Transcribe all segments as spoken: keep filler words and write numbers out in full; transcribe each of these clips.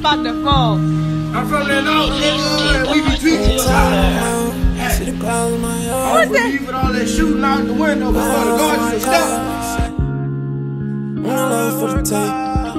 about the phone. I'm from that old nigga. We be teaching you about I was believing all that shooting out the window before the guards stopped. Love for the tape.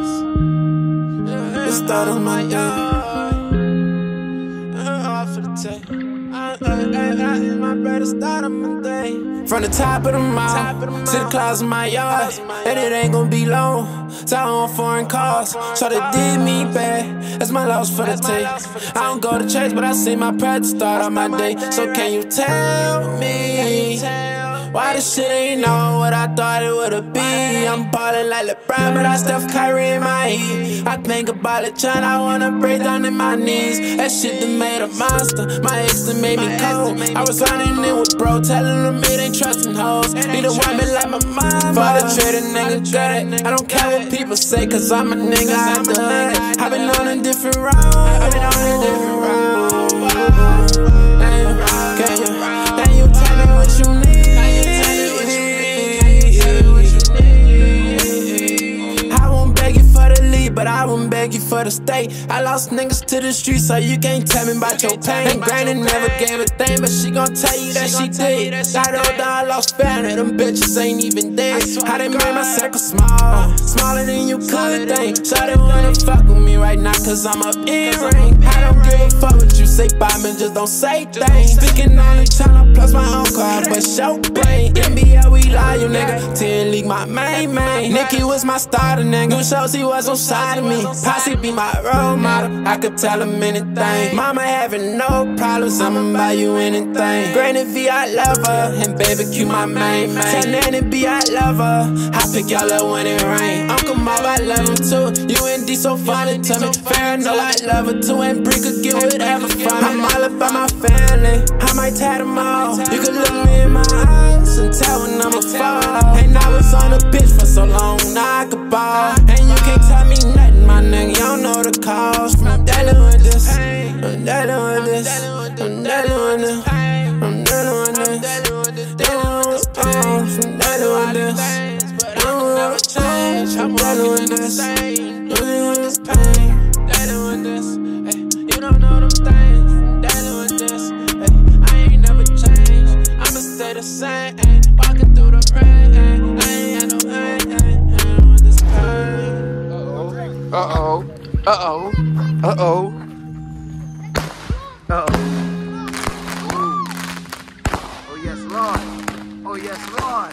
It started on my yard. For the tape. My brother started my day. From the top of the mountain to the clouds of my yard, and it ain't gonna be long. Time on foreign cars, so they did me bad. That's my loss for the tape. I don't go to church, but I see my prayer to start on my day. So can you tell me why this shit ain't know what I thought it would've been? I'm ballin' like LeBron, but I Steph Curry in my heat. I think about it, John, I wanna break down in my knees. That shit that made a monster, my ex that made me cold. I was running in with bro, telling them it ain't trusting hoes. Need a woman like my mom. For the trade, a nigga got it. I don't care what people say, cause I'm a nigga out the hood. I've been on a different road. I've been on a different road. Damn, can you, can you tell me what you need? But I won't beg you for the state. I lost niggas to the streets, so you can't tell me about your pain. And granny never gave a thing, but she gon' tell you that she did. Got old down, I lost family, them bitches ain't even dead. I done made my circle small, smaller than you could think. So they wanna fuck with me right now, cause I'm up earring. I don't give a fuck what you say, by me, just don't say things. Speaking on the channel, plus my own car, but show brain. N B L, we lie, you nigga. ten league, my main main. Nicky was my starter, nigga. New shows, he was on side of me. Posse be my role model, I could tell him anything. Mama having no problems, I'ma buy you anything. Granny V, I love her, and baby Q, my main man. Tell Nanny B, I love her, I pick y'all up when it rain. Uncle Mob, I love him too. U N D so funny to me. Fair, no, I love her too. And Bree could get whatever from me. I'm all about my family, I might tie them all. You can look me in my eyes and tell when I'm a fall. And I was on a bitch for so long, now I could ball. And you can't tell me nothing, my nigga, you don't know the cause. I'm dealing with this, I'm dealing with this, I'm dealing with this, I'm dealing with this, dealing with this, I'm dealing with this, I'm never change, I'm dealing with this, dealing with this pain, dealing with this, you don't know them things, I'm dealing with this, I ain't never changed, I'ma stay the same, walking through the rain, I ain't had no pain, with this pain. Uh-oh, uh-oh, uh-oh, uh-oh. Oh yes, Lord. Oh yes, Lord.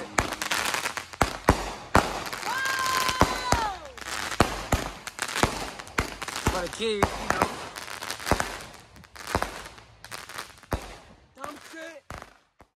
For the kids, you know.